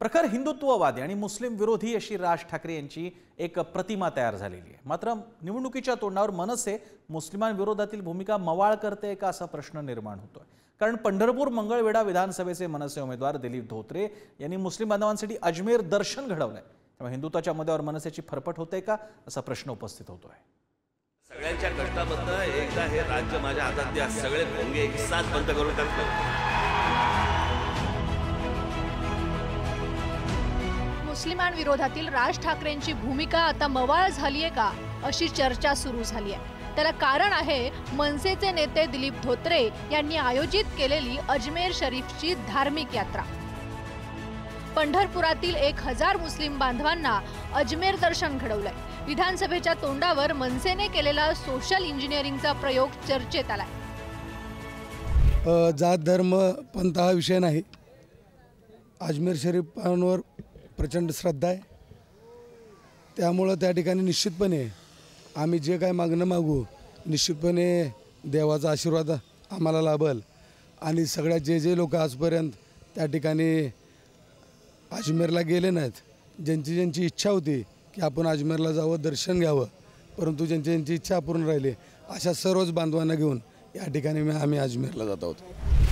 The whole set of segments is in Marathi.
प्रखर हिंदुत्ववादी आणि मुस्लिम विरोधी अशी राज ठाकरे यांची एक प्रतिमा तयार झालेली आहे। मात्र निवडणुकीच्या तोंडावर मनसे मुस्लिमांविरोधातील भूमिका मवाळ करते का असा प्रश्न निर्माण होतोय। कारण पंढरपूर मंगळवेढा विधानसभेचे मनसे उमेदवार दिलीप धोत्रे यांनी मुस्लिम बांधवांसाठी अजमेर दर्शन घडवलंय। त्यामुळे हिंदुत्वाच्या मुद्द्यावर मनसेची फरफट होते का असा प्रश्न उपस्थित होतोय। सगळ्यांच्या कष्टाबद्दल एकदा हे राज्य माझ्या हातात द्या, सगळे भोंगे एक साथ बंद करून टाकतो। मुस्लिमांविरोधातील राज ठाकरेंची भूमिका आता मवाळ झालीये का अशी चर्चा सुरू झाली आहे। त्याला कारण आहे मनसेचे नेते दिलीप धोत्रे यांनी आयोजित केलेली अजमेर शरीफची धार्मिक यात्रा। पंढरपुरातील 1000 मुस्लिम बांधवांना अजमेर दर्शन घडवलंय। विधानसभेच्या तोंडावर मनसेने केलेला सोशल इंजिनिअरिंगचा प्रयोग चर्चेत आलाय। जात धर्म पंथ हा विषय नाही। अजमेर शरीफांवर प्रचंड श्रद्धा आहे, त्यामुळे त्या ठिकाणी निश्चितपणे आम्ही जे काय मागणं मागू निश्चितपणे देवाचा आशीर्वाद आम्हाला लाभेल। आणि सगळ्या जे लोक आजपर्यंत त्या ठिकाणी अजमेरला गेले नाहीत, ज्यांची इच्छा होती की आपण अजमेरला जावं दर्शन घ्यावं, परंतु ज्यांची इच्छा पूर्ण राहिली अशा सर्वच बांधवांना घेऊन या ठिकाणी आम्ही अजमेरला जात आहोत।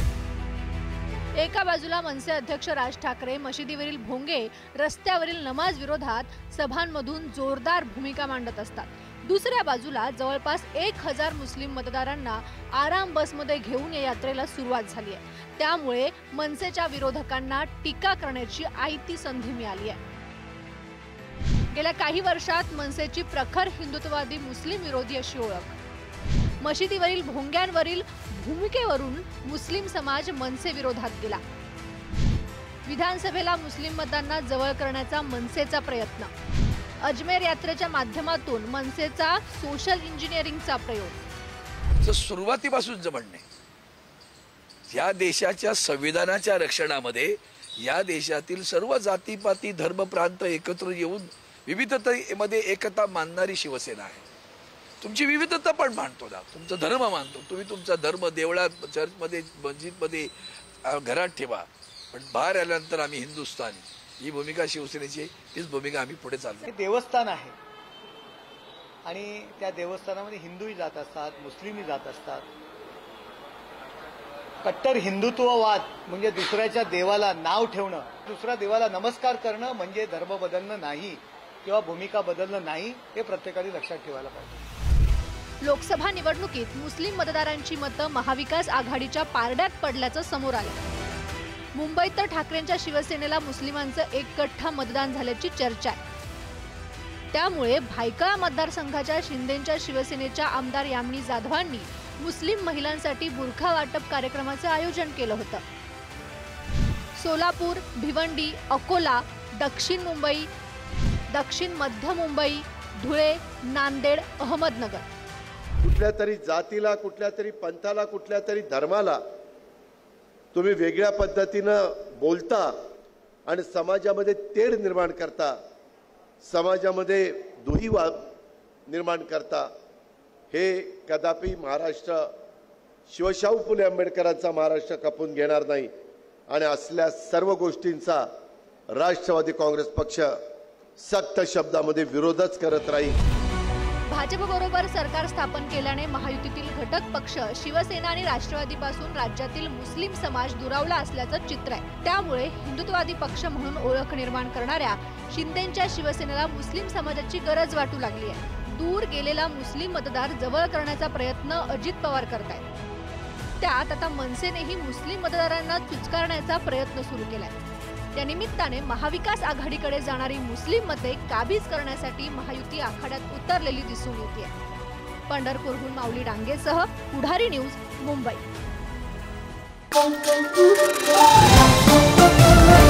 एका बाजूला मनसे अध्यक्ष राज ठाकरे मशिदीवरील भोंगे, रस्त्यावरील नमाज विरोधात सभांमधून जोरदार भूमिका मांडत असतात। दुसऱ्या बाजूला जवळपास 1000 मुस्लिम मतदारांना आराम बसमध्ये घेऊन या यात्रेला सुरुवात झाली आहे। त्यामुळे मनसेच्या विरोधकांना टीका करण्याची आयती संधी मिळाली आहे। गेल्या काही वर्षात मनसेची प्रखर हिंदुत्ववादी मुस्लिम विरोधी अशी ओळख। मशिदीवरील भोंग्यांवरील भूमिकेवरून मुस्लिम समाज मनसे विरोधात गेला। विधानसभेला मुस्लिम मतदारांना जवळ करण्याचा मनसेचा प्रयत्न, अजमेर यात्रेच्या माध्यमातून मनसेचा सोशल इंजिनिअरिंगचा प्रयोग। सुरुवातीपासूनच म्हणणे या देशाच्या संविधानाच्या रक्षणामध्ये या देशातील सर्व जातीपाती धर्म प्रांत एकत्र येऊन विविधतेमध्ये एकता मानणारी शिवसेना आहे। तुमची विविधता पण मानतो ना, तुमचा धर्म मानतो, तुम्ही तुमचा धर्म देवळात चर्चमध्ये मस्जिदमध्ये घरात ठेवा, पण बाहेर आल्यानंतर आम्ही हिंदुस्थानी ही भूमिका शिवसेनेची, तीच भूमिका आम्ही पुढे चालतो। देवस्थान आहे आणि त्या देवस्थानामध्ये हिंदूही जात असतात, मुस्लिमही जात असतात। कट्टर हिंदुत्ववाद म्हणजे दुसऱ्याच्या देवाला नाव ठेवणं, दुसऱ्या देवाला नमस्कार करणं म्हणजे धर्म बदलणं नाही किंवा भूमिका बदलणं नाही, हे प्रत्येकाने लक्षात ठेवायला पाहिजे। लोकसभा निवडणुकीत मुस्लिम मतदारांची मतं महाविकास आघाडीच्या पारड्यात पडल्याचं समोर आलं। मुंबईत तर ठाकरेंच्या शिवसेनेला मुस्लिमांचं एक कट्टा मतदान झाल्याची चर्चा आहे। त्यामुळे भायखळा मतदारसंघाच्या शिंदेच्या शिवसेनेच्या आमदार यामिनी जाधवांनी मुस्लिम महिलांसाठी बुरखा वाटप कार्यक्रमाचे आयोजन केलं होतं। सोलापूर, भिवंडी, अकोला, दक्षिण मुंबई, दक्षिण मध्य मुंबई, धुळे, नांदेड, अहमदनगर कुठल्या तरी जातीला, कुठल्या तरी पंथाला, कुठल्या तरी धर्माला तुम्ही वेगळ्या पद्धतीनं बोलता आणि समाजामध्ये तेढ निर्माण करता, समाजामध्ये दुहीवाद निर्माण करता, हे कदापि महाराष्ट्र शिवशाहू फुले आंबेडकरांचा महाराष्ट्र कापून घेणार नाही। आणि असल्या सर्व गोष्टींचा राष्ट्रवादी काँग्रेस पक्ष सक्त शब्दामध्ये विरोधच करत राहील। भाजपबरोबर सरकार स्थापन केल्याने महायुतीतील घटक पक्ष शिवसेना आणि राष्ट्रवादीपासून राज्यातील मुस्लिम समाज दुरावला असल्याचं चित्र आहे। त्यामुळे हिंदुत्ववादी पक्ष म्हणून ओळख निर्माण करणाऱ्या शिंदेच्या शिवसेनेला मुस्लिम समाजाची गरज वाटू लागली आहे। दूर गेलेला मुस्लिम मतदार जवळ करण्याचा प्रयत्न अजित पवार करतायत। त्यात आता मनसेनेही मुस्लिम मतदारांना चुचकारण्याचा प्रयत्न सुरू केलाय। त्या निमित्ताने महाविकास आघाडीकडे जाणारी मुस्लिम मते काबीज करण्यासाठी महायुती आखाड्यात उतरलेली दिसून येते। पंढरपूरहून माऊली डांगेसह पुढारी न्यूज, मुंबई।